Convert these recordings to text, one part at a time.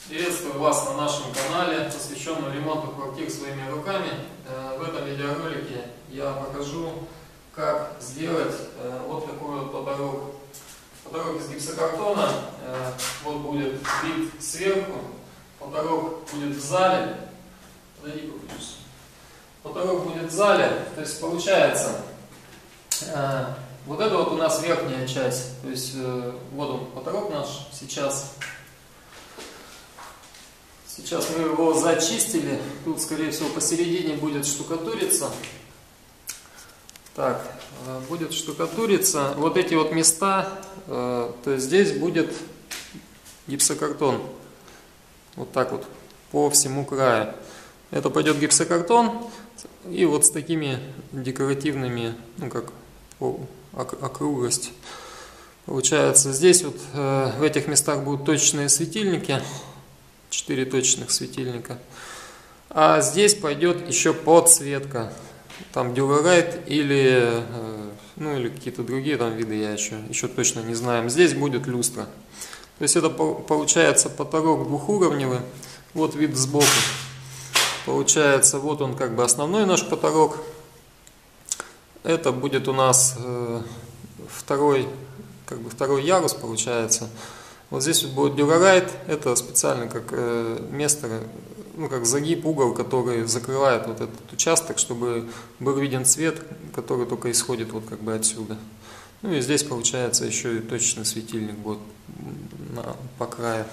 Приветствую вас на нашем канале, посвященном ремонту квартир своими руками. В этом видеоролике я покажу, как сделать вот такой вот потолок. Потолок из гипсокартона. Вот будет вид сверху. Потолок будет в зале. Потолок будет в зале. То есть получается, вот это вот у нас верхняя часть. То есть вот он потолок наш сейчас. Сейчас мы его зачистили. Тут, скорее всего, посередине будет штукатуриться. Так, будет штукатуриться. Вот эти вот места, то есть здесь будет гипсокартон. Вот так вот, по всему краю. Это пойдет гипсокартон. И вот с такими декоративными, ну как округлость. Получается, здесь вот в этих местах будут точечные светильники. 4 точечных светильника. А здесь пойдет еще подсветка. Там Dura-Rite или, ну, или какие-то другие там виды, я еще точно не знаю. Здесь будет люстра. То есть это получается потолок двухуровневый. Вот вид сбоку. Получается, вот он как бы основной наш потолок. Это будет у нас второй ярус получается. Вот здесь вот будет Dura-Rite, это специально как место, ну как загиб, угол, который закрывает вот этот участок, чтобы был виден свет, который только исходит вот как бы отсюда. Ну и здесь получается еще и точечный светильник будет по краю.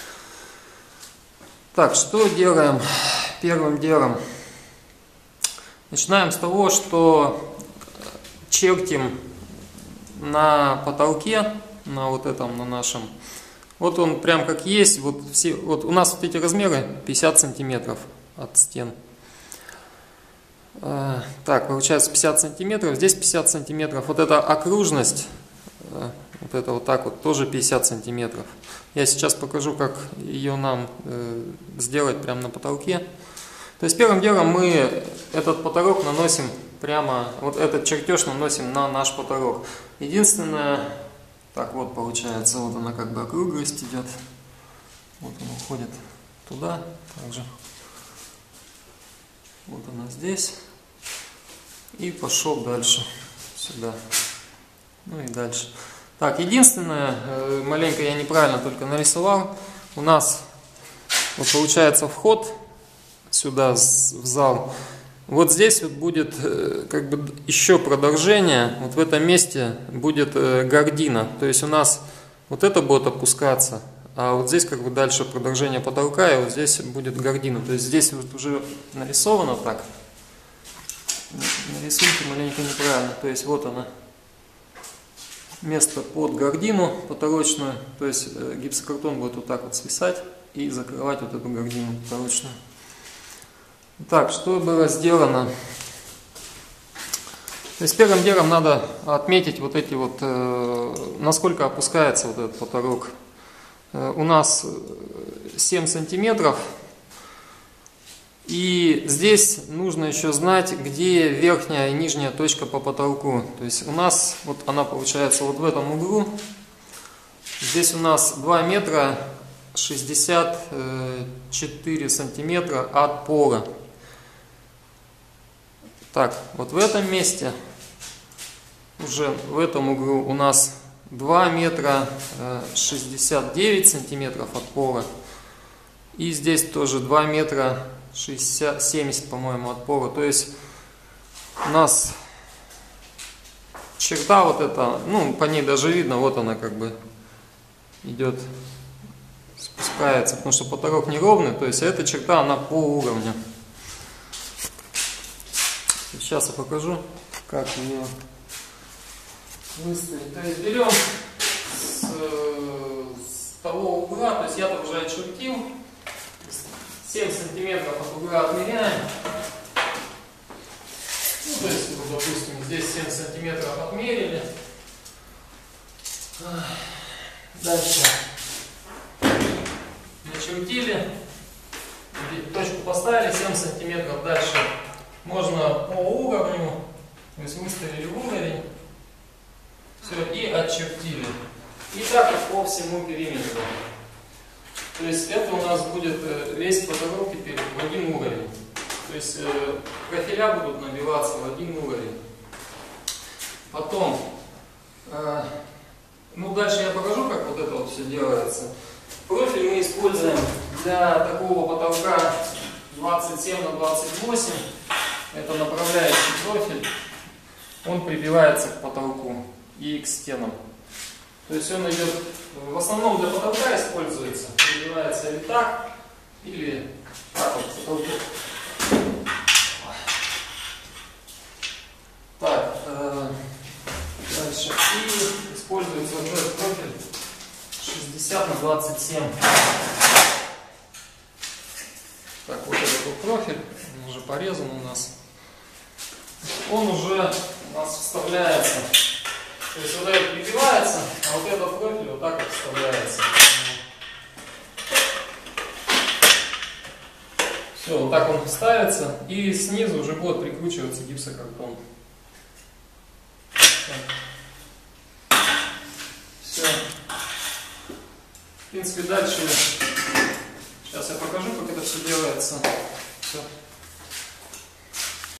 Так, что делаем первым делом? Начинаем с того, что чертим на потолке, на вот этом, на нашем. Вот он прям как есть, вот у нас вот эти размеры 50 сантиметров от стен. Так, получается 50 сантиметров, здесь 50 сантиметров. Вот эта окружность, вот это вот так вот, тоже 50 сантиметров. Я сейчас покажу, как ее нам сделать прямо на потолке. То есть первым делом мы этот потолок наносим прямо, вот этот чертеж наносим на наш потолок. Единственное... Так вот получается, вот она как бы округлость идет. Вот она уходит туда, также. Вот она здесь. И пошел дальше, сюда. Ну и дальше. Так, единственное, маленько я неправильно только нарисовал. У нас вот получается вход сюда в зал. Вот здесь вот будет как бы еще продолжение, вот в этом месте будет гардина, то есть у нас вот это будет опускаться, а вот здесь как бы дальше продолжение потолка, и вот здесь будет гардина, то есть здесь вот уже нарисовано так, на рисунке маленько неправильно, то есть вот она, место под гардину потолочную, то есть гипсокартон будет вот так вот свисать и закрывать вот эту гардину потолочную. Так, что было сделано? То есть первым делом надо отметить вот эти вот, насколько опускается вот этот потолок. У нас 7 сантиметров. И здесь нужно еще знать, где верхняя и нижняя точка по потолку. То есть у нас, вот она получается вот в этом углу. Здесь у нас 2 метра 64 сантиметра от пола. Так, вот в этом месте, уже в этом углу у нас 2 метра 69 сантиметров от пола. И здесь тоже 2 метра 70, по-моему, от пола. То есть у нас черта вот эта, ну, по ней даже видно, вот она как бы идет, спускается, потому что потолок неровный, то есть эта черта, она по уровню. Сейчас я покажу, как ее выставить. То есть берем с того угла, то есть я там уже очертил, 7 сантиметров от угла отмеряем. Ну, то есть, вот, допустим, здесь 7 сантиметров отмерили. Дальше начертили, точку поставили, 7 сантиметров. Дальше можно по уровню, то есть выставили уровень, все, и отчертили. И так по всему периметру. То есть это у нас будет весь потолок теперь в один уровень. То есть профиля будут набиваться в один уровень. Потом, ну дальше я покажу, как вот это вот все делается. Профиль мы используем для такого потолка 27 на 28. Это направляющий профиль. Он прибивается к потолку и к стенам. То есть он идет, в основном для потолка используется. Прибивается или так, или так вот к потолку. Так, дальше. И используется вот этот профиль 60 на 27. Так, вот этот вот профиль, он уже порезан у нас. Он уже у нас вставляется. То есть вот этот прибивается, а вот этот профиль вот так вот вставляется. Все, вот так он ставится, и снизу уже будет прикручиваться гипсокартон. Все. В принципе, дальше сейчас я покажу, как это все делается. Все.